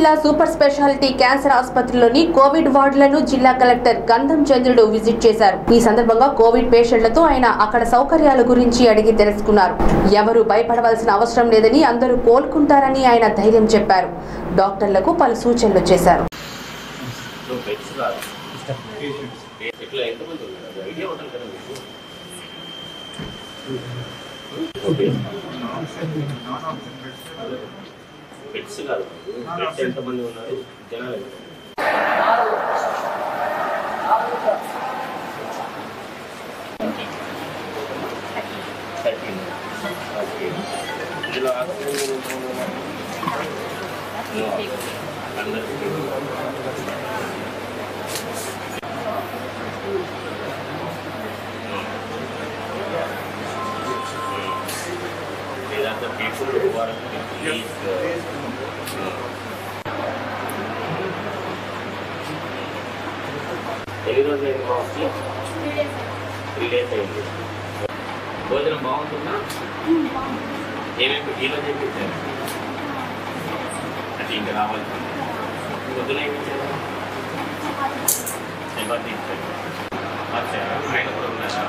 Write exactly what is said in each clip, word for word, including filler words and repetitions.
జిల్లా super speciality cancer ఆసుపత్రిలోని Covid వార్డులను జిల్లా కలెక్టర్ గంధం చంద్రుడు విజిట్ చేశారు. ఈ సందర్భంగా కోవిడ్ పేషెంట్లతో ఆయన అక్కడ సౌకర్యాల గురించి అడిగి తెలుసుకున్నారు. ఎవరు భయపడవలసిన అవసరం లేదని, అందరూ కోలుకుంటారని ఆయన ధైర్యం చెప్పారు. డాక్టర్లకు పలు సూచనలు చేశారు. పెట్స్ కాదు, పెట్స్ ఎంతమంది ఉన్నారు జనాలు? ఇందులో అందరికీ the people who are please ఎన్ని రోజులు అయింది బాగుంది? త్రీ డేస్ అయింది. భోజనం బాగుంటుందా? ఏమేమి ఈరోజు చేయించారు? అది ఇంకా రావాలి. పొద్దున ఏమిచ్చారు? చపాతీ ఇచ్చారు. వచ్చారా? ఆయన కూడా ఉన్నారా?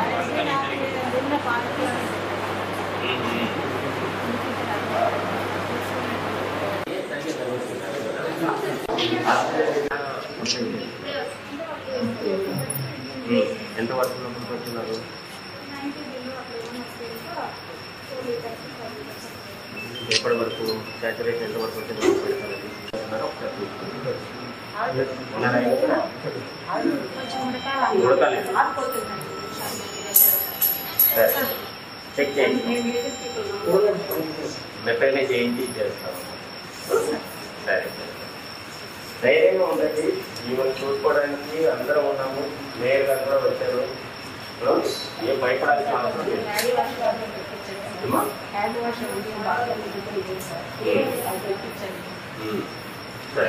ఎంత వరకు వచ్చినారు? ఎప్పటి వరకు సాచురేషన్ ఎంత వరకు వచ్చిన ఉడకాలేదు. సరే, చెక్ చేయండి. మెప్పైనా చేయించి చేస్తాం. సరే, ధైర్యంగా ఉండండి. మిమ్మల్ని చూసుకోవడానికి అందరం ఉన్నాము. మేయర్ గారు కూడా వచ్చారు. ఏం భయపడాల్సిన అవసరం లేదు. సరే,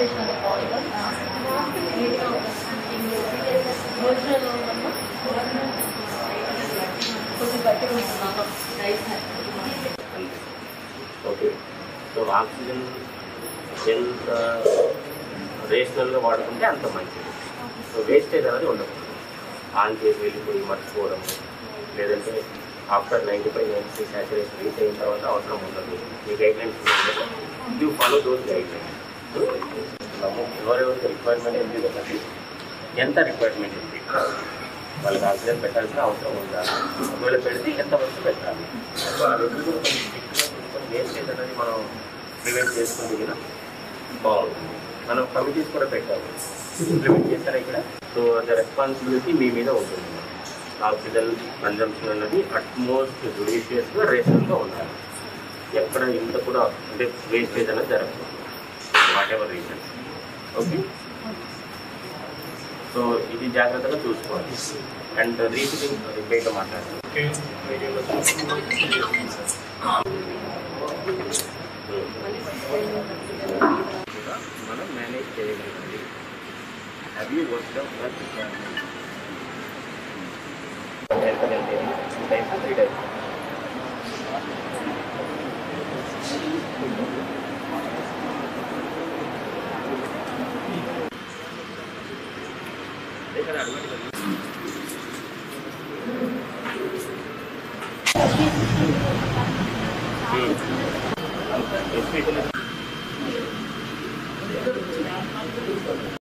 ఓకే. సో ఆక్సిజన్ ఎంత రేషనల్గా వాడుకుంటే అంత మంచిది. సో వేస్టేజ్ అనేది ఉండకూడదు. ఆన్ చేసి వెళ్ళిపోయి మర్చిపోవడం, లేదంటే after ninety five ninety six saturation reach అయిన తర్వాత అవసరం ఉండదు. ఈ guidelines you follow those guidelines. ఎవరెవరికి రిక్వైర్మెంట్ ఉంది కాబట్టి ఎంత రిక్వైర్మెంట్ ఉంది, వాళ్ళకి ఆక్సిజన్ పెట్టాల్సిన అవసరం ఉందా, ఒకవేళ పెడితే ఎంతవరకు పెట్టాలి, వేస్టేజ్ అనేది మనం ప్రివెంట్ చేసుకుంటే కదా బాగుంటుంది. మనం కమిటీస్ కూడా పెట్టాము, ఇంప్లిమెంట్ చేస్తారా ఇక్కడ. సో ద రెస్పాన్సిబిలిటీ మీ మీద ఉంటుంది. ఆక్సిజన్ కన్జంప్షన్ అన్నది అట్మోస్ట్ జుడిషియస్గా రేషన్గా ఉండాలి. ఎక్కడ ఇంత కూడా అంటే వేస్టేజ్ అనేది జరగదు, whatever reason. Okay, so ఇది జాగ్రత్తగా చూసుకోవాలి. అండ్ రీఫిలింగ్ బయట మాట్లాడాలి. మనం మేనేజ్ చేయగలిగింది. Have you worked out that requirement? Two times three times ఇక్కడ